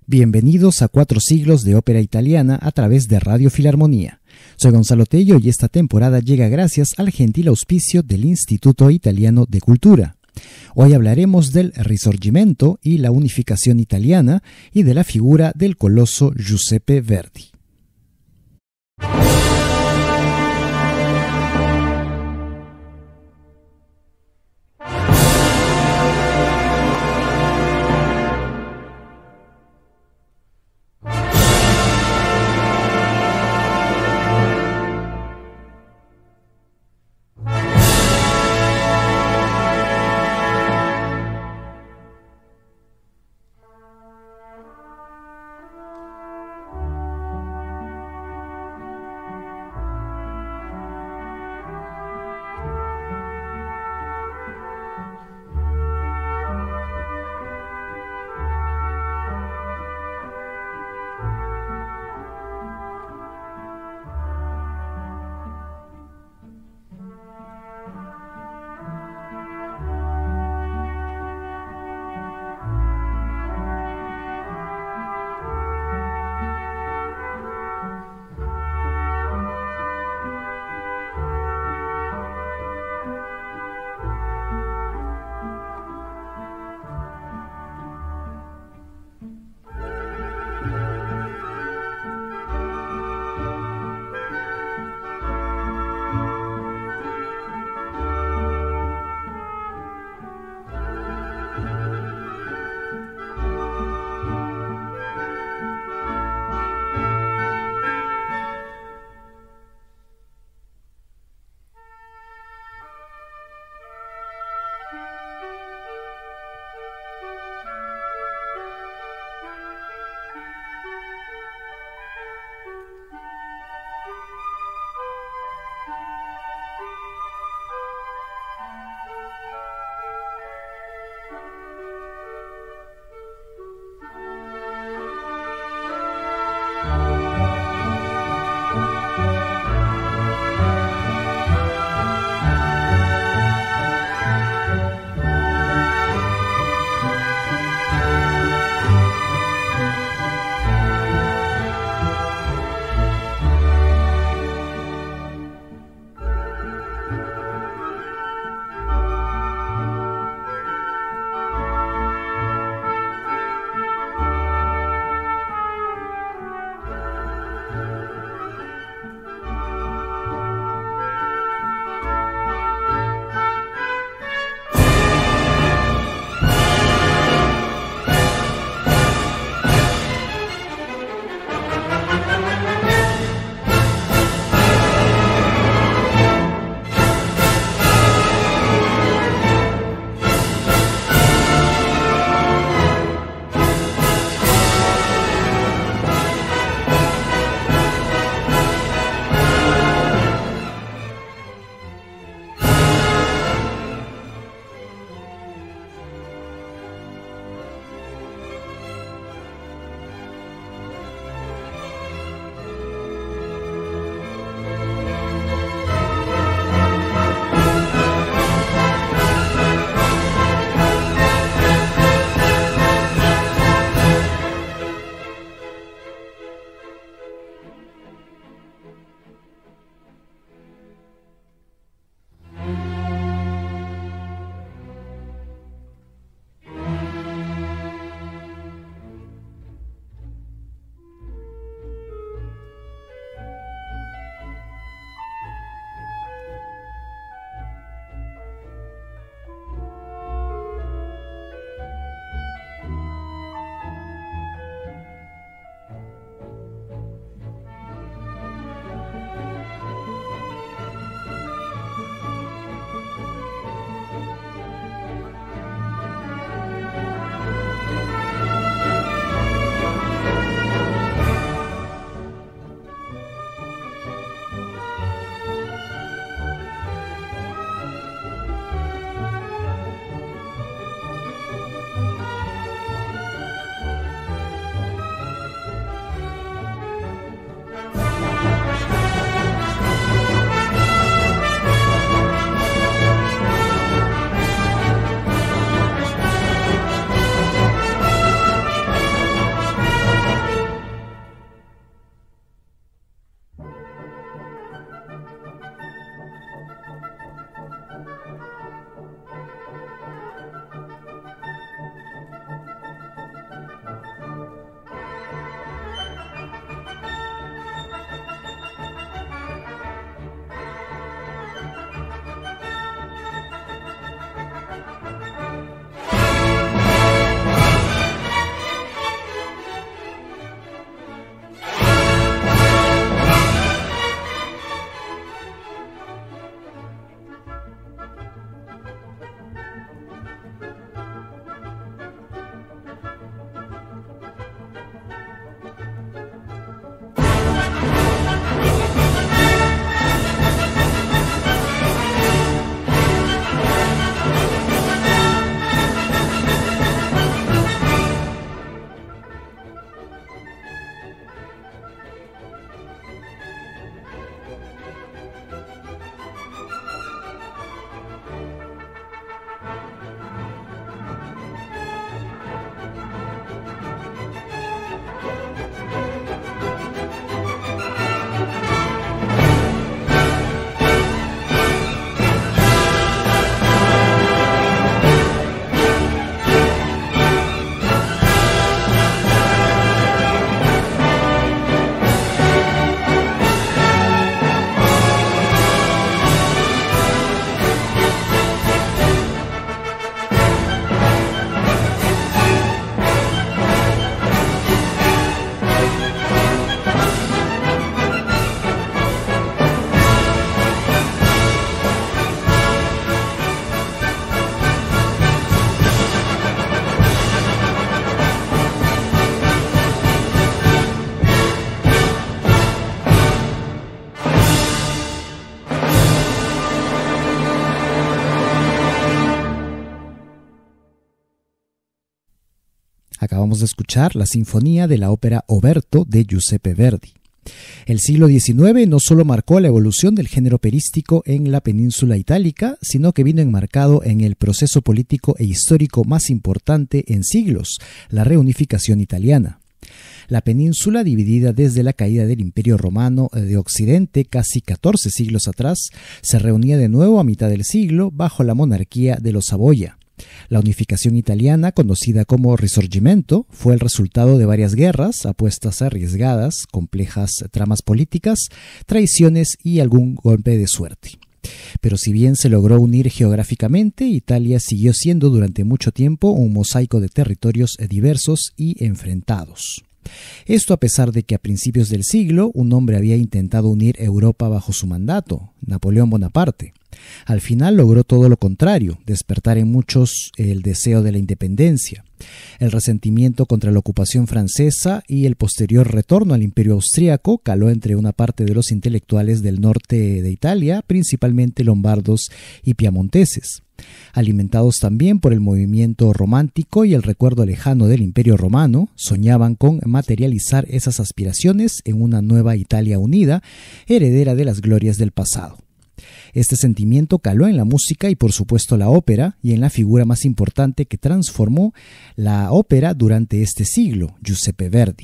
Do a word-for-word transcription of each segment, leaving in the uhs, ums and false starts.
Bienvenidos a Cuatro Siglos de Ópera Italiana a través de Radio Filarmonía. Soy Gonzalo Tello y esta temporada llega gracias al gentil auspicio del Instituto Italiano de Cultura. Hoy hablaremos del Risorgimento y la unificación italiana y de la figura del coloso Giuseppe Verdi. Acabamos de escuchar la sinfonía de la ópera Oberto de Giuseppe Verdi. El siglo diecinueve no solo marcó la evolución del género operístico en la península itálica, sino que vino enmarcado en el proceso político e histórico más importante en siglos, la reunificación italiana. La península, dividida desde la caída del Imperio Romano de Occidente casi catorce siglos atrás, se reunía de nuevo a mitad del siglo bajo la monarquía de los Saboya. La unificación italiana, conocida como Risorgimento, fue el resultado de varias guerras, apuestas arriesgadas, complejas tramas políticas, traiciones y algún golpe de suerte. Pero si bien se logró unir geográficamente, Italia siguió siendo durante mucho tiempo un mosaico de territorios diversos y enfrentados. Esto a pesar de que a principios del siglo un hombre había intentado unir Europa bajo su mandato, Napoleón Bonaparte. Al final logró todo lo contrario, despertar en muchos el deseo de la independencia, el resentimiento contra la ocupación francesa y el posterior retorno al Imperio Austríaco caló entre una parte de los intelectuales del norte de Italia, principalmente lombardos y piamonteses. Alimentados también por el movimiento romántico y el recuerdo lejano del Imperio Romano, soñaban con materializar esas aspiraciones en una nueva Italia unida, heredera de las glorias del pasado. Este sentimiento caló en la música y por supuesto la ópera y en la figura más importante que transformó la ópera durante este siglo, Giuseppe Verdi.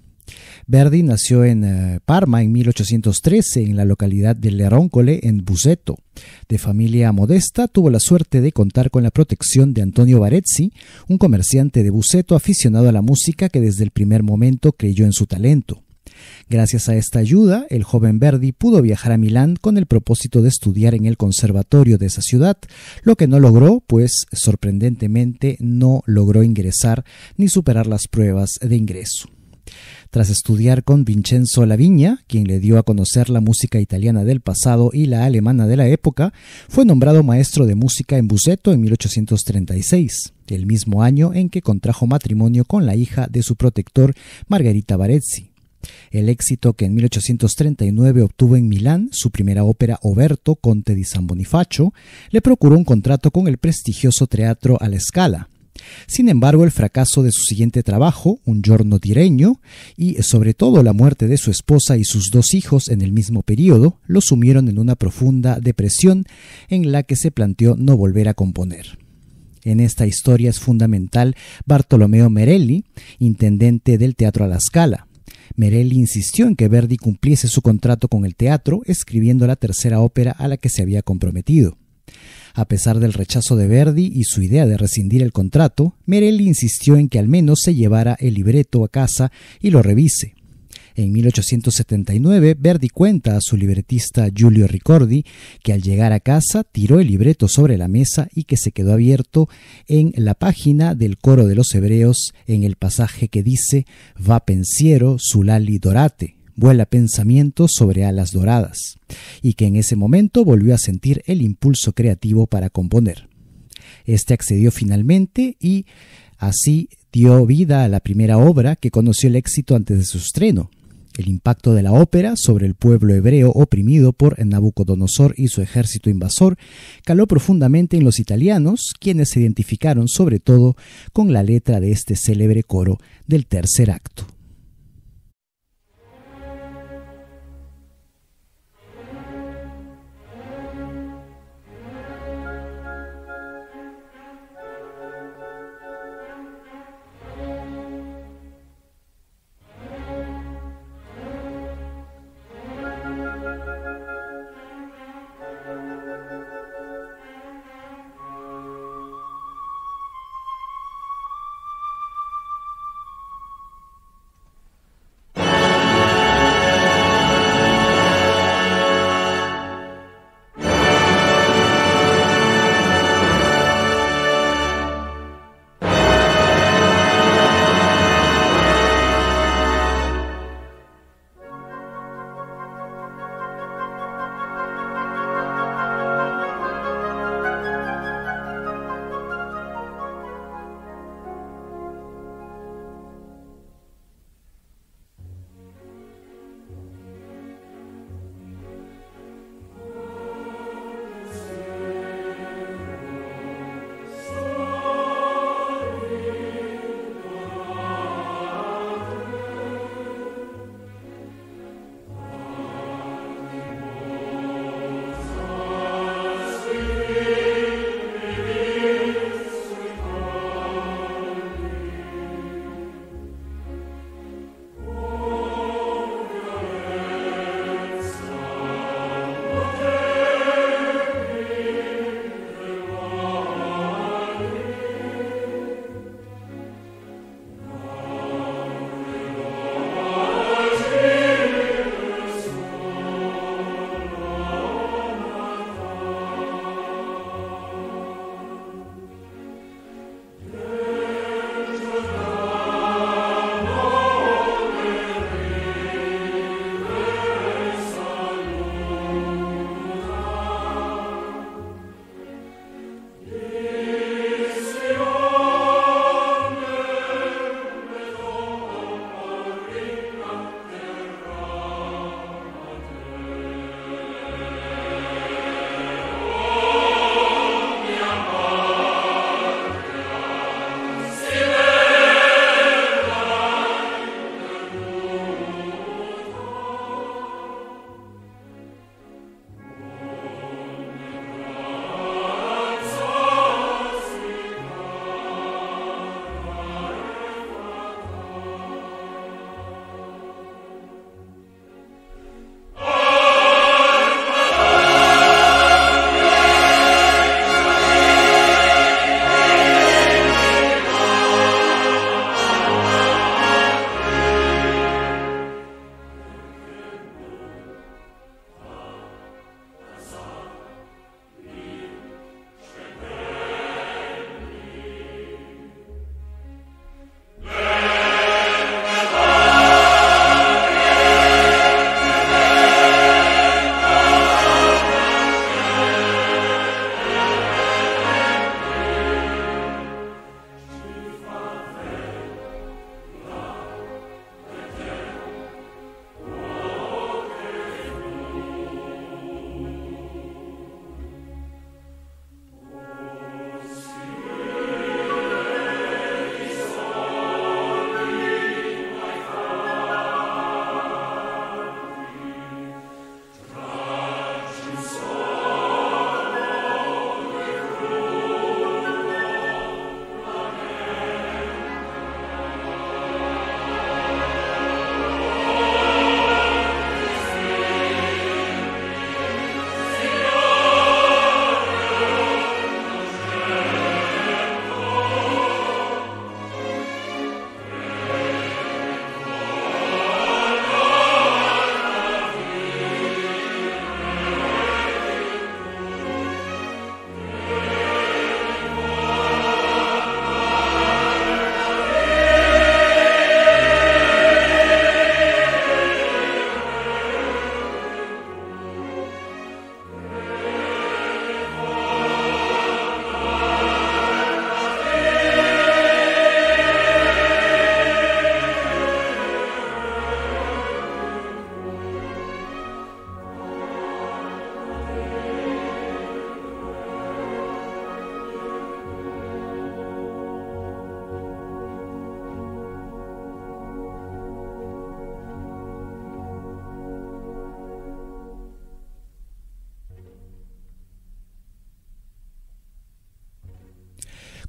Verdi nació en uh, Parma en mil ochocientos trece, en la localidad de Leroncole, en Busseto. De familia modesta, tuvo la suerte de contar con la protección de Antonio Barezzi, un comerciante de Busseto aficionado a la música que desde el primer momento creyó en su talento. Gracias a esta ayuda, el joven Verdi pudo viajar a Milán con el propósito de estudiar en el conservatorio de esa ciudad, lo que no logró, pues sorprendentemente no logró ingresar ni superar las pruebas de ingreso. Tras estudiar con Vincenzo Lavigna, quien le dio a conocer la música italiana del pasado y la alemana de la época, fue nombrado maestro de música en Busseto en mil ochocientos treinta y seis, el mismo año en que contrajo matrimonio con la hija de su protector, Margherita Barezzi. El éxito que en mil ochocientos treinta y nueve obtuvo en Milán, su primera ópera Oberto, Conte di San Bonifacio, le procuró un contrato con el prestigioso Teatro alla Scala. Sin embargo, el fracaso de su siguiente trabajo, Un giorno di regno, y sobre todo la muerte de su esposa y sus dos hijos en el mismo periodo, lo sumieron en una profunda depresión en la que se planteó no volver a componer. En esta historia es fundamental Bartolomeo Merelli, intendente del Teatro alla Scala. Merelli insistió en que Verdi cumpliese su contrato con el teatro, escribiendo la tercera ópera a la que se había comprometido. A pesar del rechazo de Verdi y su idea de rescindir el contrato, Merelli insistió en que al menos se llevara el libreto a casa y lo revise. En mil ochocientos setenta y nueve, Verdi cuenta a su libretista Giulio Ricordi que al llegar a casa tiró el libreto sobre la mesa y que se quedó abierto en la página del coro de los hebreos en el pasaje que dice «Va pensiero sull'ali dorate», vuela pensamiento sobre alas doradas, y que en ese momento volvió a sentir el impulso creativo para componer. Este accedió finalmente y así dio vida a la primera obra que conoció el éxito antes de su estreno. El impacto de la ópera sobre el pueblo hebreo oprimido por Nabucodonosor y su ejército invasor caló profundamente en los italianos, quienes se identificaron sobre todo con la letra de este célebre coro del tercer acto.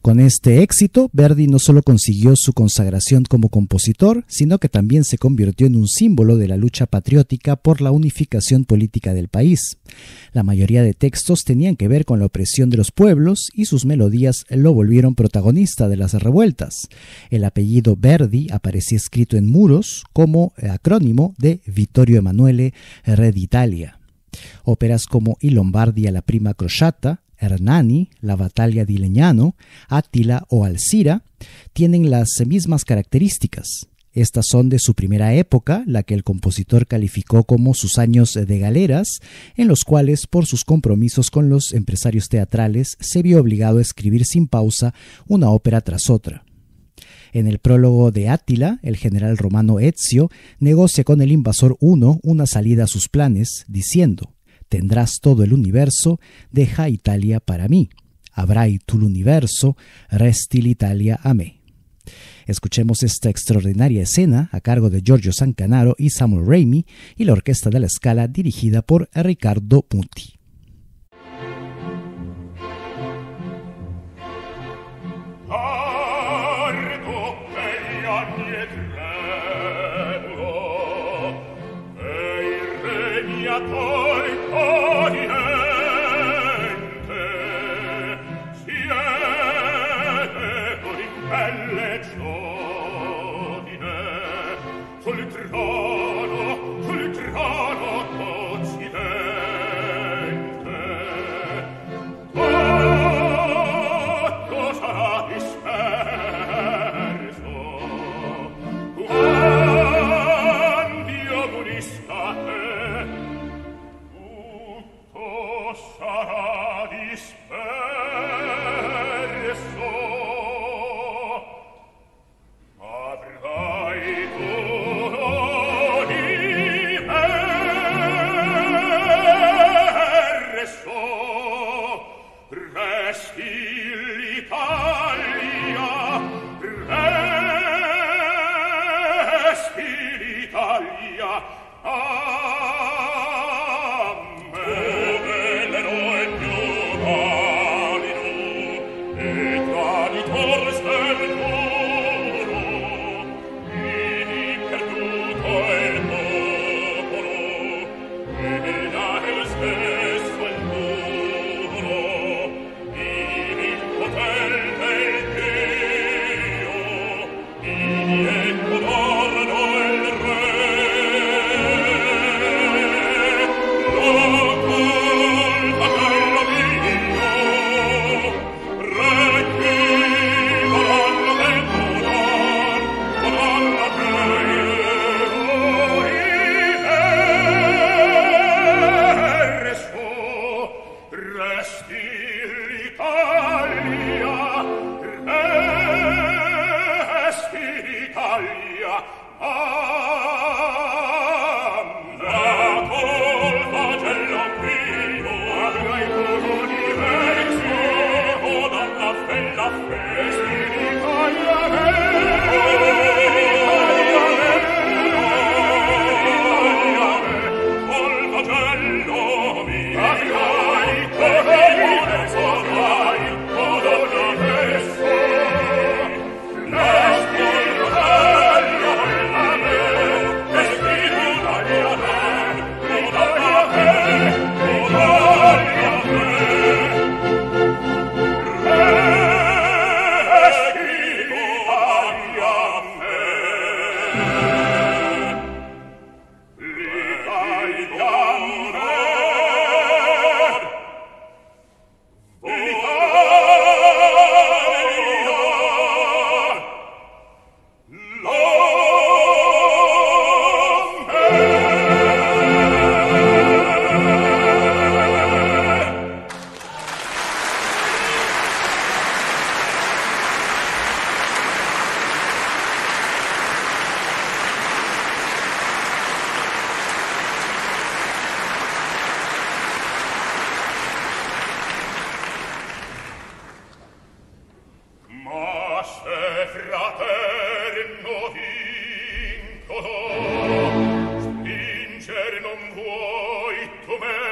Con este éxito, Verdi no solo consiguió su consagración como compositor, sino que también se convirtió en un símbolo de la lucha patriótica por la unificación política del país. La mayoría de textos tenían que ver con la opresión de los pueblos y sus melodías lo volvieron protagonista de las revueltas. El apellido Verdi aparecía escrito en muros como acrónimo de Vittorio Emanuele Re d'Italia. Óperas como I Lombardi alla prima crociata, Hernani, La batalla di Legnano, Átila o Alcira tienen las mismas características. Estas son de su primera época, la que el compositor calificó como sus años de galeras, en los cuales, por sus compromisos con los empresarios teatrales, se vio obligado a escribir sin pausa una ópera tras otra. En el prólogo de Átila, el general romano Ezio negocia con el invasor Huno una salida a sus planes, diciendo: «Tendrás todo el universo, deja Italia para mí. Avrai tu l'universo, resti l'Italia a me». Escuchemos esta extraordinaria escena a cargo de Giorgio Zancanaro y Samuel Ramey y la Orquesta de la Scala dirigida por Riccardo Muti.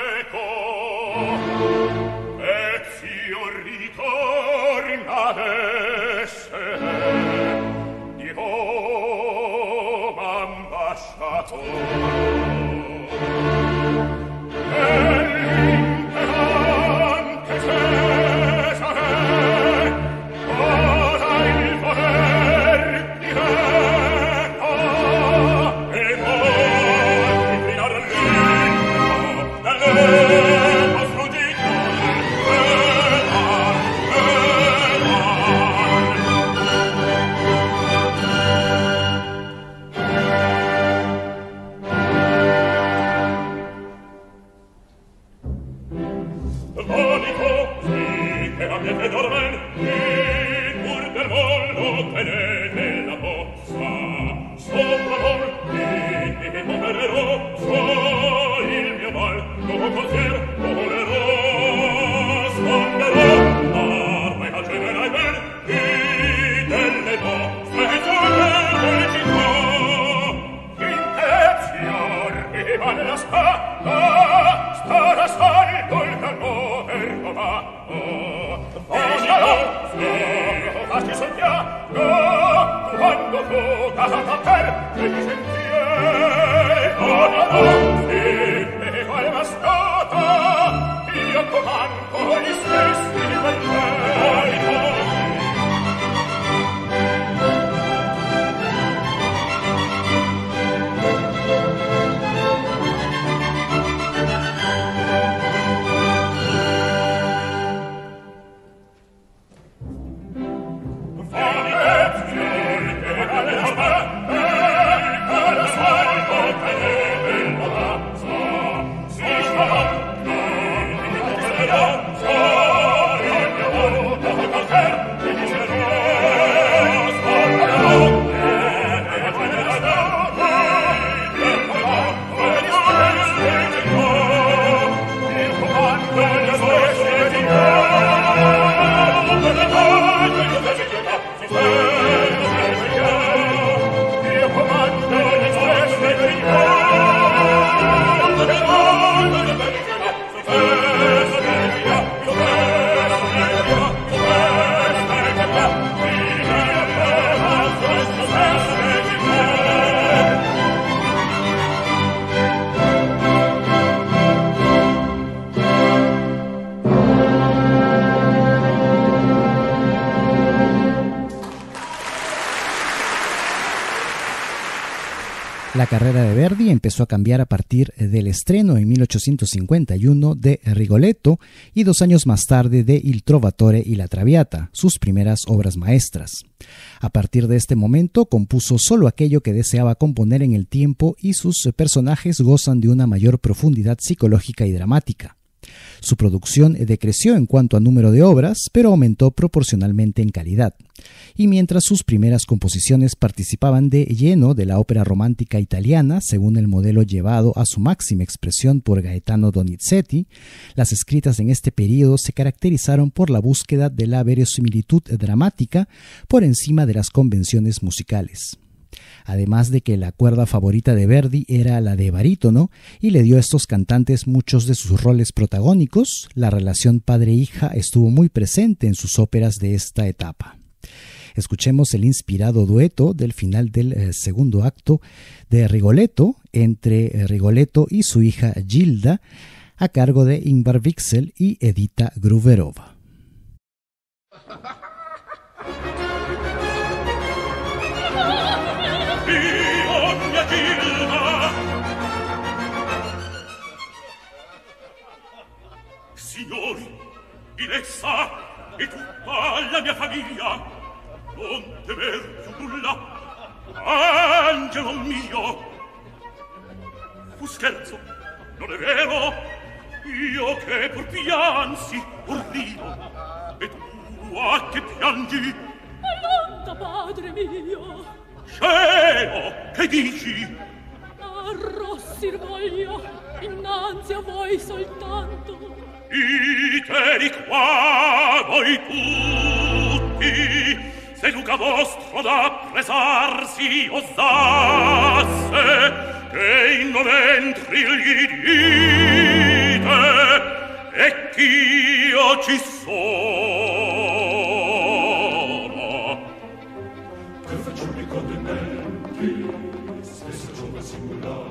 Ezio ritorna La carrera de Verdi empezó a cambiar a partir del estreno en mil ochocientos cincuenta y uno de Rigoletto y dos años más tarde de Il Trovatore y la Traviata, sus primeras obras maestras. A partir de este momento compuso solo aquello que deseaba componer en el tiempo y sus personajes gozan de una mayor profundidad psicológica y dramática. Su producción decreció en cuanto a número de obras, pero aumentó proporcionalmente en calidad. Y mientras sus primeras composiciones participaban de lleno de la ópera romántica italiana, según el modelo llevado a su máxima expresión por Gaetano Donizetti, las escritas en este periodo se caracterizaron por la búsqueda de la verosimilitud dramática por encima de las convenciones musicales. Además de que la cuerda favorita de Verdi era la de barítono y le dio a estos cantantes muchos de sus roles protagónicos, la relación padre-hija estuvo muy presente en sus óperas de esta etapa. Escuchemos el inspirado dueto del final del eh, segundo acto de Rigoletto entre eh, Rigoletto y su hija Gilda, a cargo de Ingvar Wixel y Edita Gruberova. Signori, Ilessa e tutta la mia famiglia, non temer più nulla, angelo mio. Fu scherzo, non è vero, io che pur piansi, pur rido, e tu a che piangi? Allonta, padre mio. Cielo, che dici? Arrossir voglio, innanzi a voi soltanto. Iteri qua voi tutti, se Luca vostro da presarsi osasse, che in noventri gli dite, e ch'io ci sono. Per fagioli condimenti, stessa giova singolare,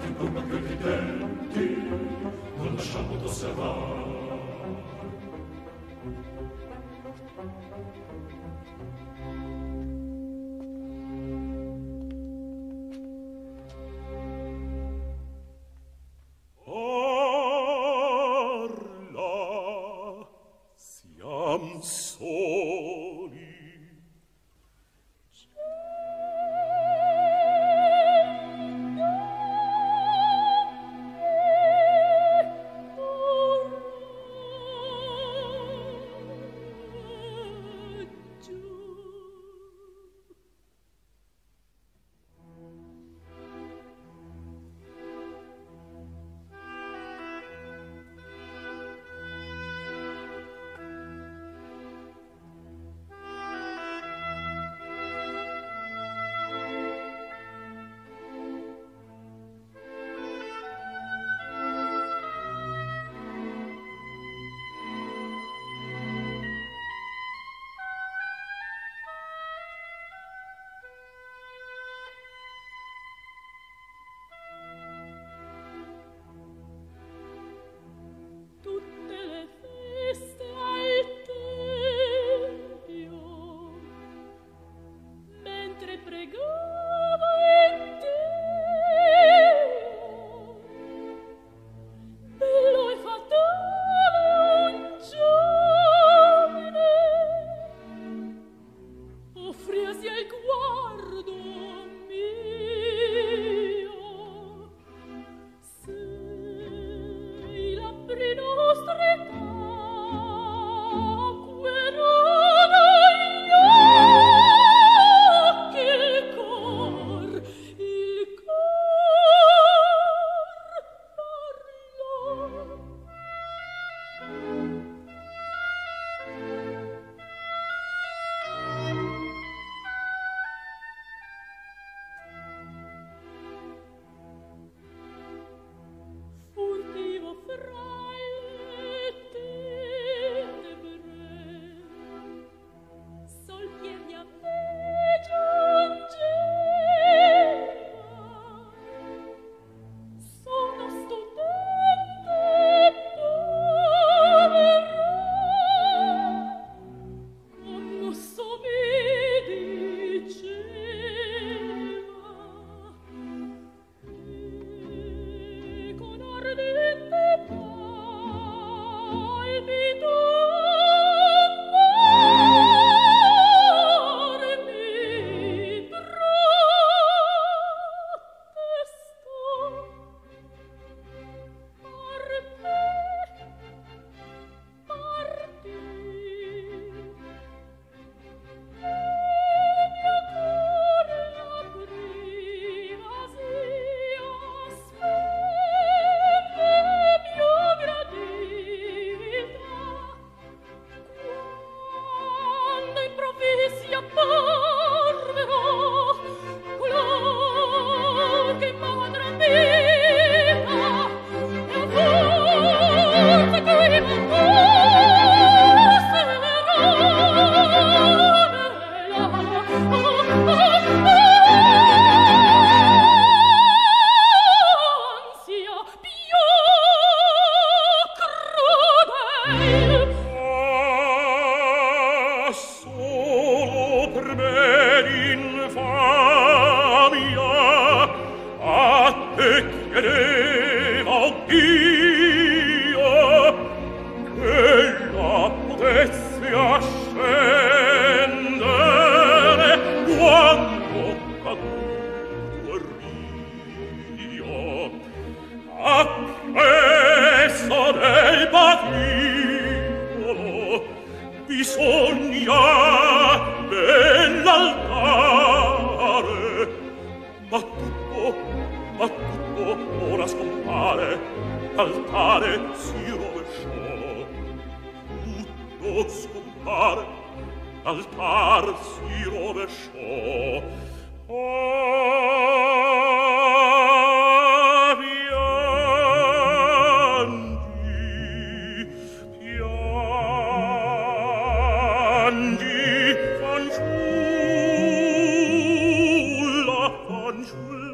Fanciulla, fanciulla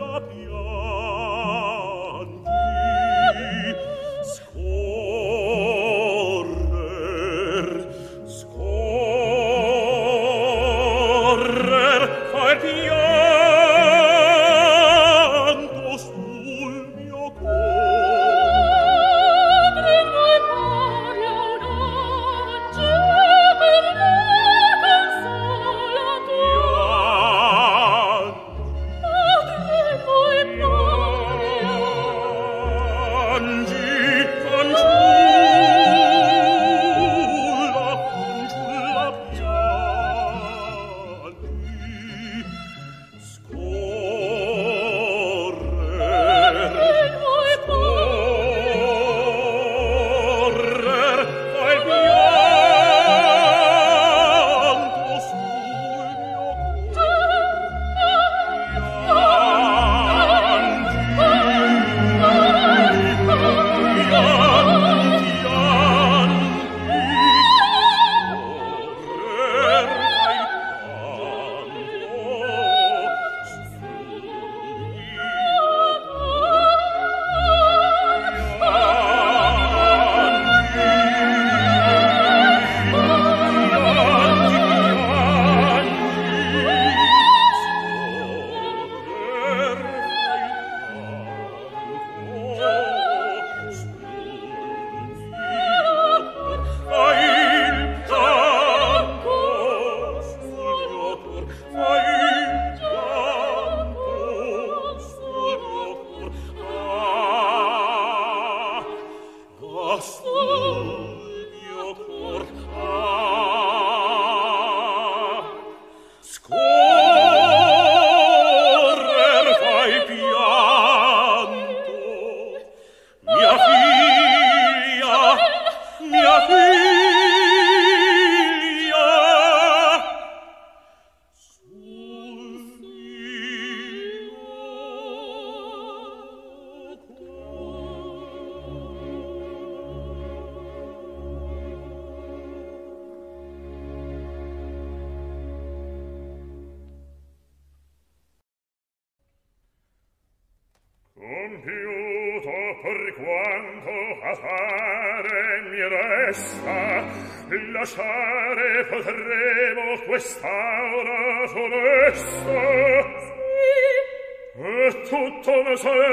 Compiuto per quanto a fare mi resta, lasciare potremo quest'aura funesta. Sì. E tutto ne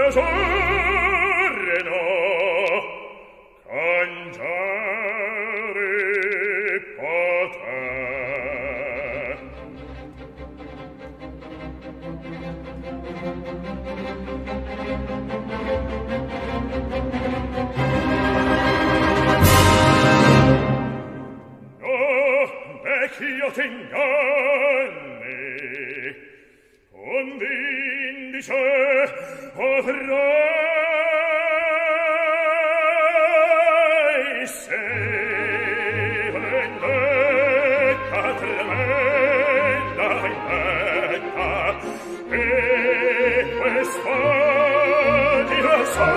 sereno cangiare potrà. Io t'inganni, ond'indice avrai se vendetta tremenda vendetta e questa diversa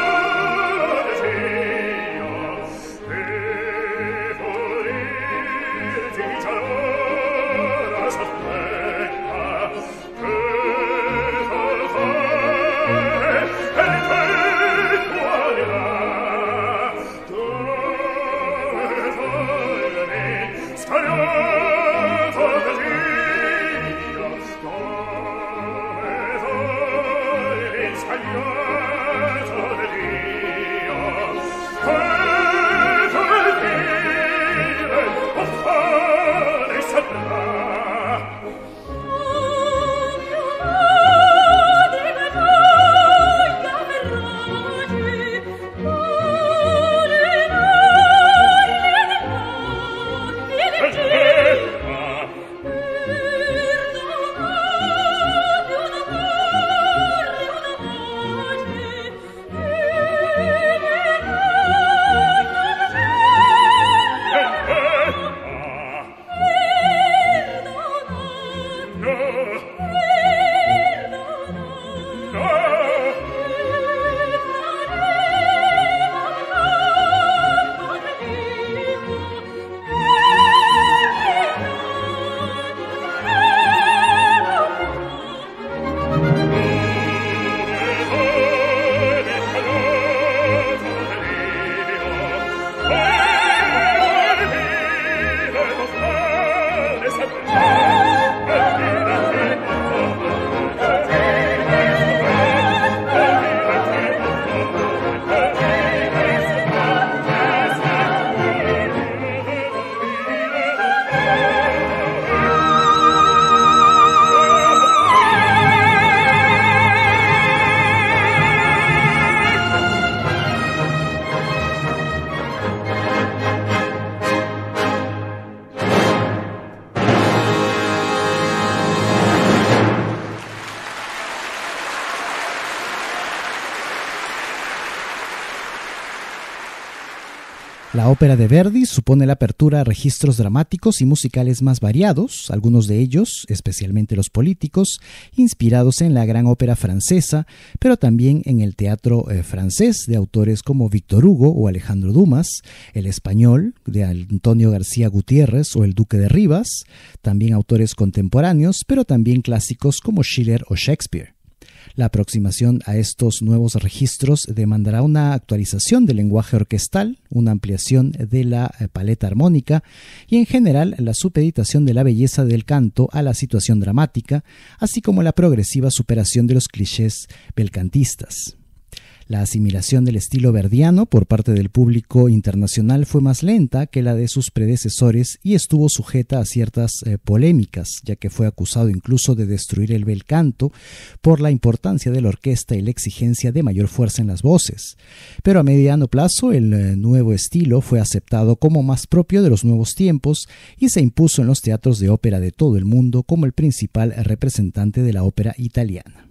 La ópera de Verdi supone la apertura a registros dramáticos y musicales más variados, algunos de ellos, especialmente los políticos, inspirados en la gran ópera francesa, pero también en el teatro eh, francés de autores como Víctor Hugo o Alejandro Dumas, el español de Antonio García Gutiérrez o el Duque de Rivas, también autores contemporáneos, pero también clásicos como Schiller o Shakespeare. La aproximación a estos nuevos registros demandará una actualización del lenguaje orquestal, una ampliación de la paleta armónica y en general la supeditación de la belleza del canto a la situación dramática, así como la progresiva superación de los clichés belcantistas. La asimilación del estilo verdiano por parte del público internacional fue más lenta que la de sus predecesores y estuvo sujeta a ciertas eh, polémicas, ya que fue acusado incluso de destruir el bel canto por la importancia de la orquesta y la exigencia de mayor fuerza en las voces. Pero a mediano plazo el eh, nuevo estilo fue aceptado como más propio de los nuevos tiempos y se impuso en los teatros de ópera de todo el mundo como el principal representante de la ópera italiana.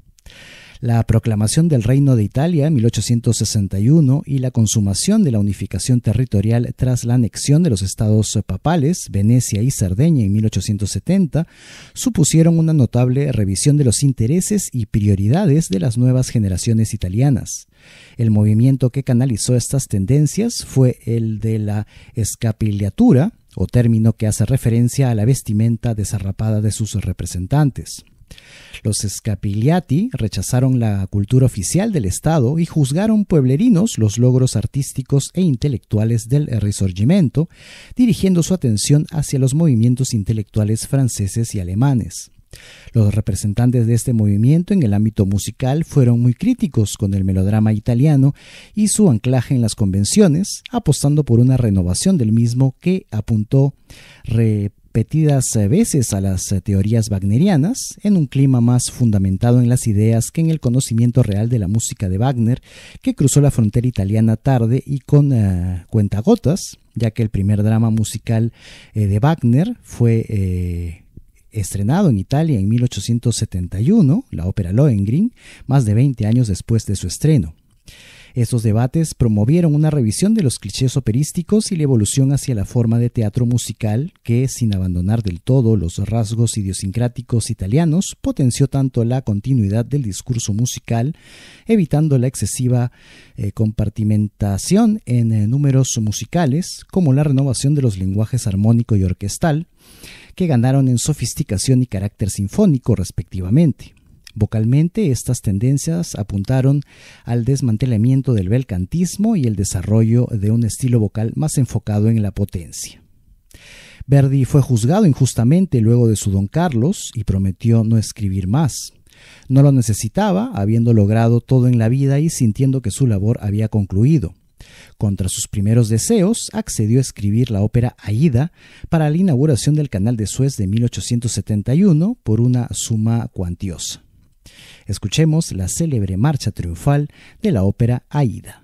La proclamación del Reino de Italia en mil ochocientos sesenta y uno y la consumación de la unificación territorial tras la anexión de los estados papales, Venecia y Cerdeña en mil ochocientos setenta, supusieron una notable revisión de los intereses y prioridades de las nuevas generaciones italianas. El movimiento que canalizó estas tendencias fue el de la escapigliatura, o término que hace referencia a la vestimenta desarrapada de sus representantes. Los Scapigliati rechazaron la cultura oficial del Estado y juzgaron pueblerinos los logros artísticos e intelectuales del Risorgimento, dirigiendo su atención hacia los movimientos intelectuales franceses y alemanes. Los representantes de este movimiento en el ámbito musical fueron muy críticos con el melodrama italiano y su anclaje en las convenciones, apostando por una renovación del mismo que apuntó repetidas veces a las teorías wagnerianas, en un clima más fundamentado en las ideas que en el conocimiento real de la música de Wagner, que cruzó la frontera italiana tarde y con uh, cuentagotas, ya que el primer drama musical eh, de Wagner fue eh, estrenado en Italia en mil ochocientos setenta y uno, la ópera Lohengrin, más de veinte años después de su estreno. Estos debates promovieron una revisión de los clichés operísticos y la evolución hacia la forma de teatro musical que, sin abandonar del todo los rasgos idiosincráticos italianos, potenció tanto la continuidad del discurso musical, evitando la excesiva eh, compartimentación en eh, números musicales, como la renovación de los lenguajes armónico y orquestal, que ganaron en sofisticación y carácter sinfónico respectivamente. Vocalmente, estas tendencias apuntaron al desmantelamiento del bel cantismo y el desarrollo de un estilo vocal más enfocado en la potencia. Verdi fue juzgado injustamente luego de su Don Carlos y prometió no escribir más. No lo necesitaba, habiendo logrado todo en la vida y sintiendo que su labor había concluido. Contra sus primeros deseos, accedió a escribir la ópera Aída para la inauguración del Canal de Suez de mil ochocientos setenta y uno por una suma cuantiosa. Escuchemos la célebre marcha triunfal de la ópera Aída.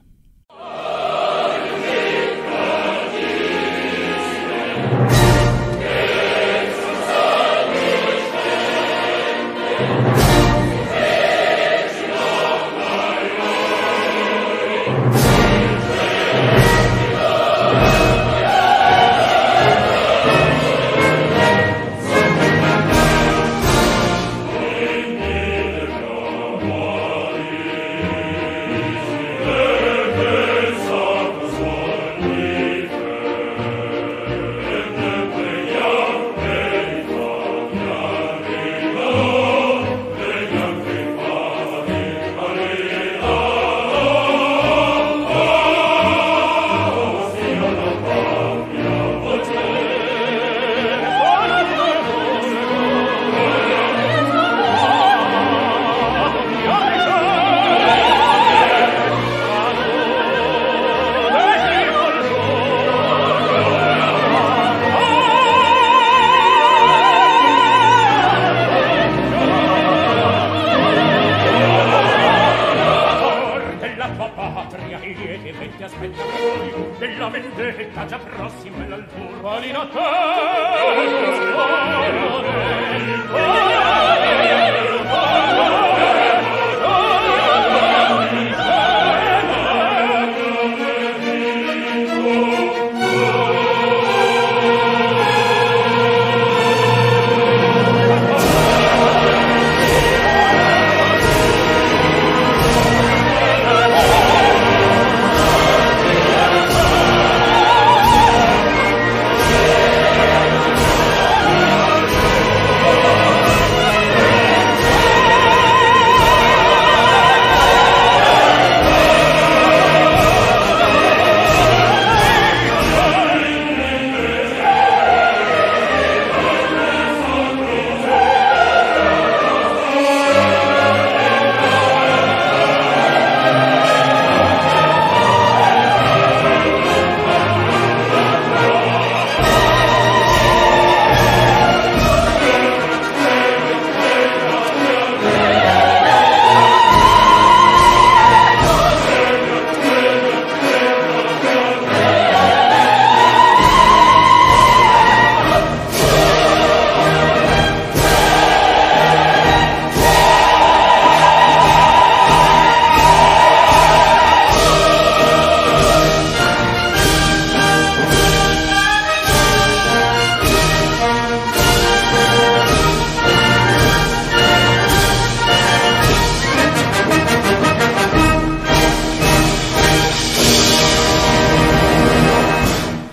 Thank you.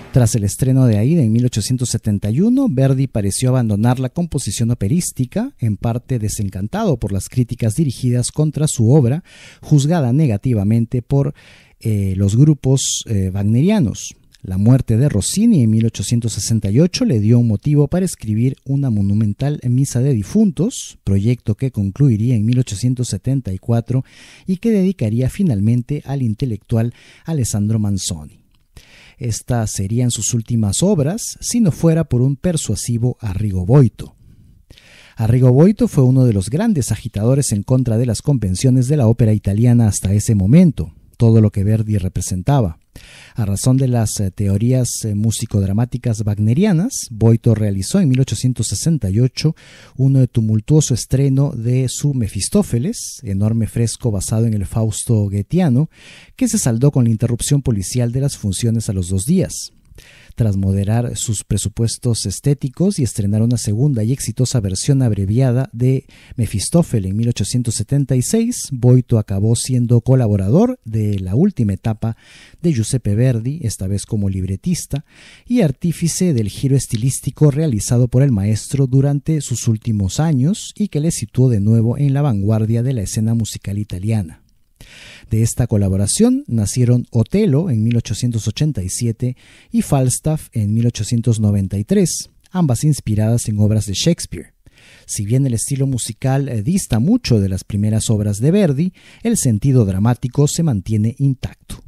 Tras el estreno de Aida en mil ochocientos setenta y uno, Verdi pareció abandonar la composición operística, en parte desencantado por las críticas dirigidas contra su obra, juzgada negativamente por eh, los grupos eh, wagnerianos. La muerte de Rossini en mil ochocientos sesenta y ocho le dio un motivo para escribir una monumental Misa de Difuntos, proyecto que concluiría en mil ochocientos setenta y cuatro y que dedicaría finalmente al intelectual Alessandro Manzoni. Estas serían sus últimas obras, si no fuera por un persuasivo Arrigo Boito. Arrigo Boito fue uno de los grandes agitadores en contra de las convenciones de la ópera italiana hasta ese momento, todo lo que Verdi representaba. A razón de las eh, teorías eh, musicodramáticas wagnerianas, Boito realizó en mil ochocientos sesenta y ocho un tumultuoso estreno de su Mefistófeles, enorme fresco basado en el Fausto goetheano, que se saldó con la interrupción policial de las funciones a los dos días. Tras moderar sus presupuestos estéticos y estrenar una segunda y exitosa versión abreviada de Mefistófeles en mil ochocientos setenta y seis, Boito acabó siendo colaborador de la última etapa de Giuseppe Verdi, esta vez como libretista, y artífice del giro estilístico realizado por el maestro durante sus últimos años y que le situó de nuevo en la vanguardia de la escena musical italiana. De esta colaboración nacieron Otello en mil ochocientos ochenta y siete y Falstaff en mil ochocientos noventa y tres, ambas inspiradas en obras de Shakespeare. Si bien el estilo musical eh, dista mucho de las primeras obras de Verdi, el sentido dramático se mantiene intacto.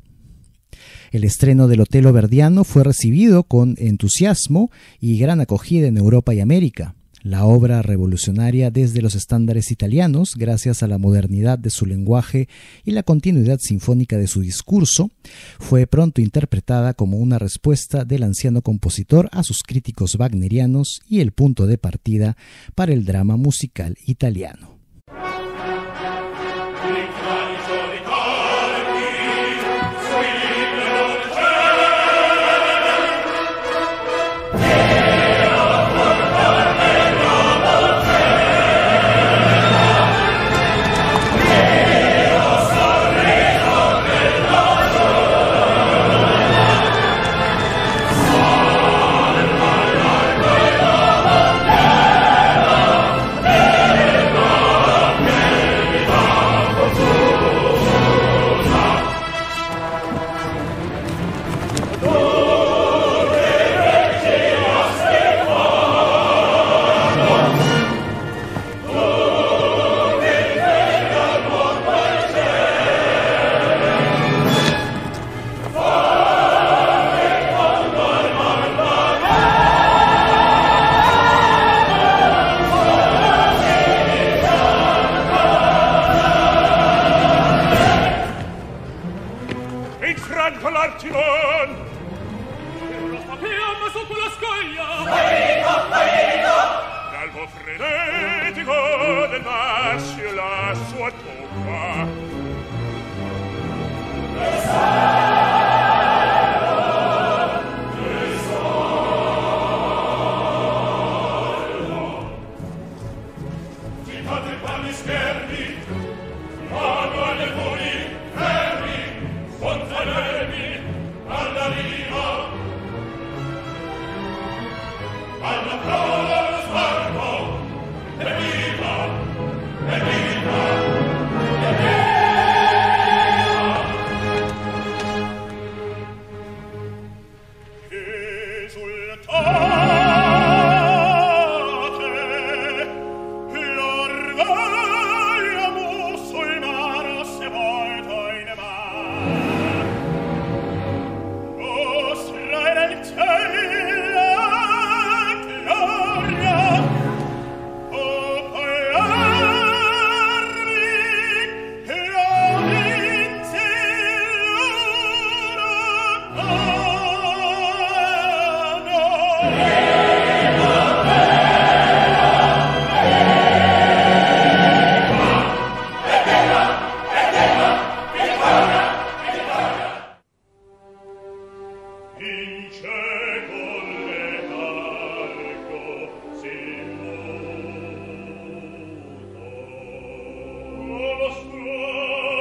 El estreno del Otello verdiano fue recibido con entusiasmo y gran acogida en Europa y América. La obra revolucionaria desde los estándares italianos, gracias a la modernidad de su lenguaje y la continuidad sinfónica de su discurso, fue pronto interpretada como una respuesta del anciano compositor a sus críticos wagnerianos y el punto de partida para el drama musical italiano.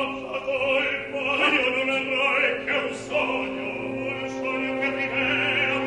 Io non avrei che un sogno, un sogno che rivela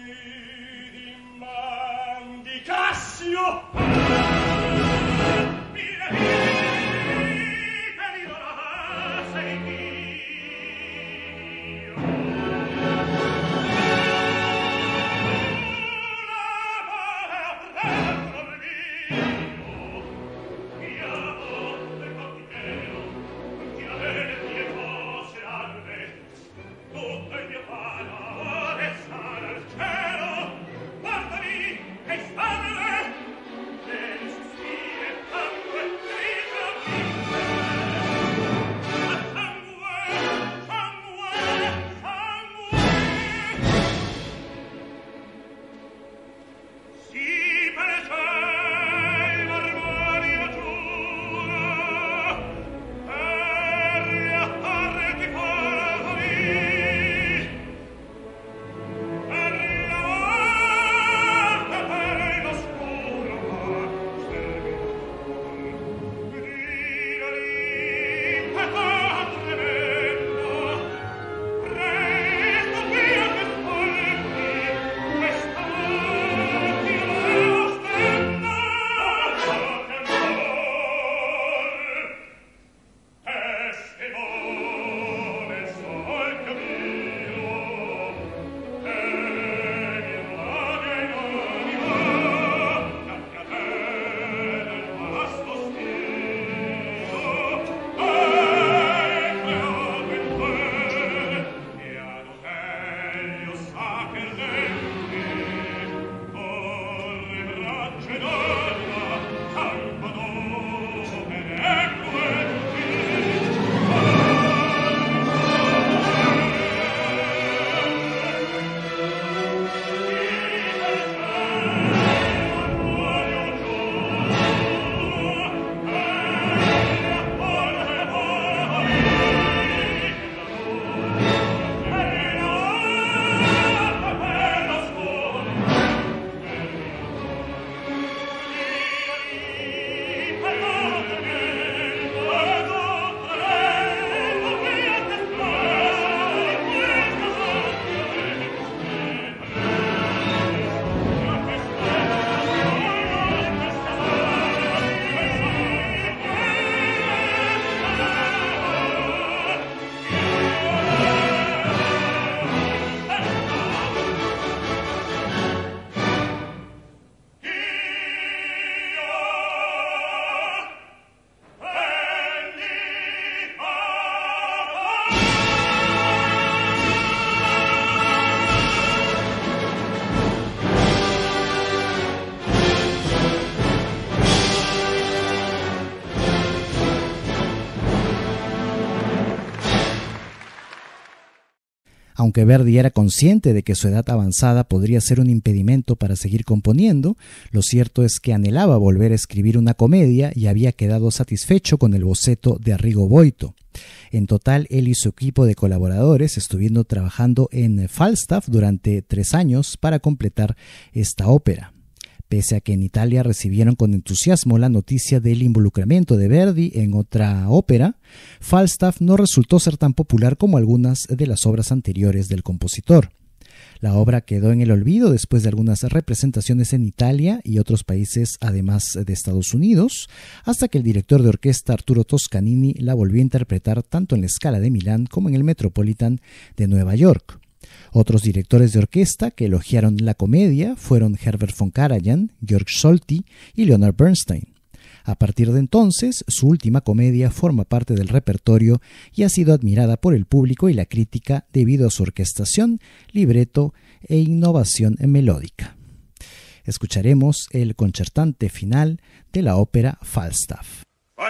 Aunque Verdi era consciente de que su edad avanzada podría ser un impedimento para seguir componiendo, lo cierto es que anhelaba volver a escribir una comedia y había quedado satisfecho con el boceto de Arrigo Boito. En total, él y su equipo de colaboradores estuvieron trabajando en Falstaff durante tres años para completar esta ópera. Pese a que en Italia recibieron con entusiasmo la noticia del involucramiento de Verdi en otra ópera, Falstaff no resultó ser tan popular como algunas de las obras anteriores del compositor. La obra quedó en el olvido después de algunas representaciones en Italia y otros países además de Estados Unidos, hasta que el director de orquesta Arturo Toscanini la volvió a interpretar tanto en la Scala de Milán como en el Metropolitan de Nueva York. Otros directores de orquesta que elogiaron la comedia fueron Herbert von Karajan, Georg Solti y Leonard Bernstein. A partir de entonces, su última comedia forma parte del repertorio y ha sido admirada por el público y la crítica debido a su orquestación, libreto e innovación melódica. Escucharemos el concertante final de la ópera Falstaff.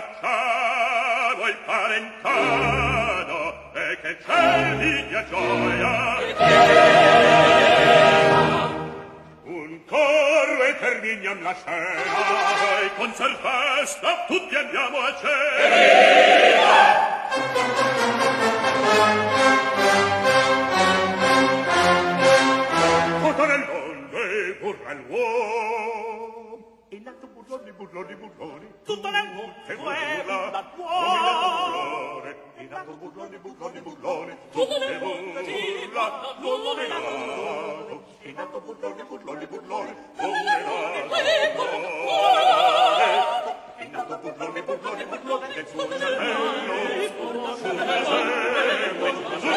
Un coro e terminiam la scena e con ser festa tutti andiamo a cena. Tutto nel mondo e pur l'uomo E nato burlone, burlone, burlone, tutto nel mondo e è burla, da burlone, e nato burlone, burlone, burlone, tutto nel e mondo è burla, come nato, e nato burlone, burlone, burlone, come nato, e nato burlone, burlone, burlone, e sul cervello, sul cervello, sul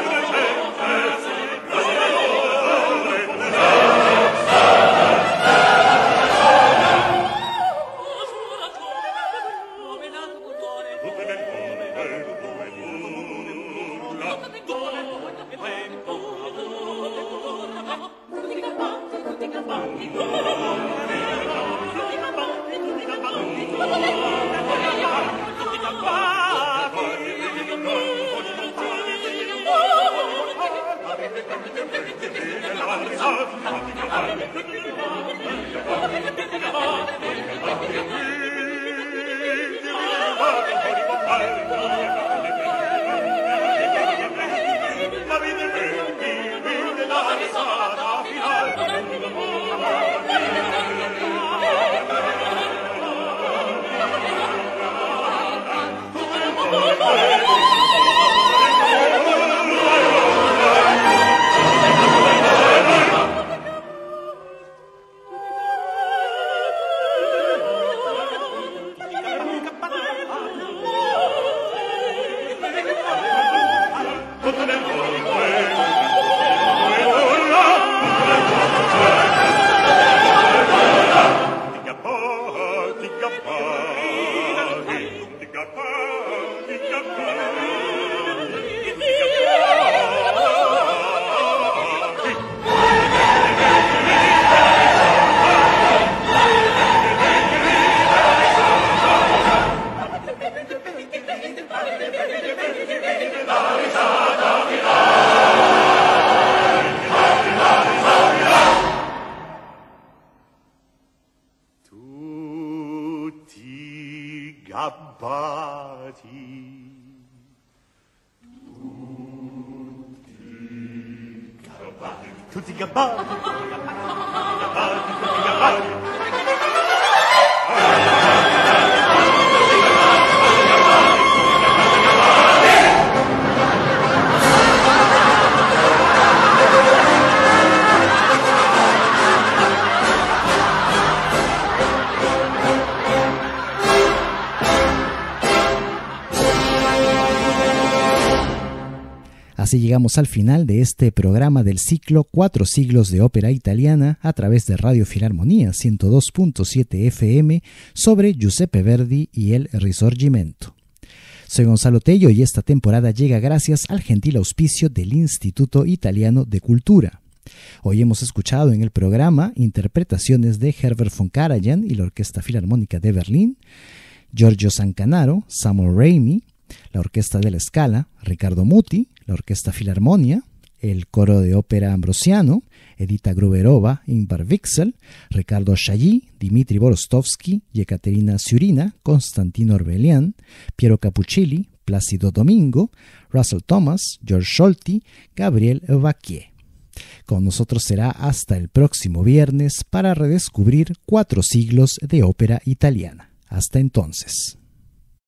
tutti gabbati, gabbati, tutti gabbati. Así llegamos al final de este programa del ciclo Cuatro siglos de ópera italiana a través de Radio Filarmonía ciento dos punto siete F M sobre Giuseppe Verdi y el Risorgimento. Soy Gonzalo Tello y esta temporada llega gracias al gentil auspicio del Instituto Italiano de Cultura. Hoy hemos escuchado en el programa interpretaciones de Herbert von Karajan y la Orquesta Filarmónica de Berlín, Giorgio Zancanaro, Samuel Raimi, la Orquesta de la Scala, Riccardo Muti, la Orquesta Filarmonia, el Coro de Ópera Ambrosiano, Edita Gruberova, Ingvar Wixel, Ricardo Chailly, Dmitri Borostovsky, Yekaterina Siurina, Constantino Orbelian, Piero Capuccilli, Plácido Domingo, Russell Thomas, George Scholti, Gabriel Vaquier. Con nosotros será hasta el próximo viernes para redescubrir cuatro siglos de ópera italiana. Hasta entonces.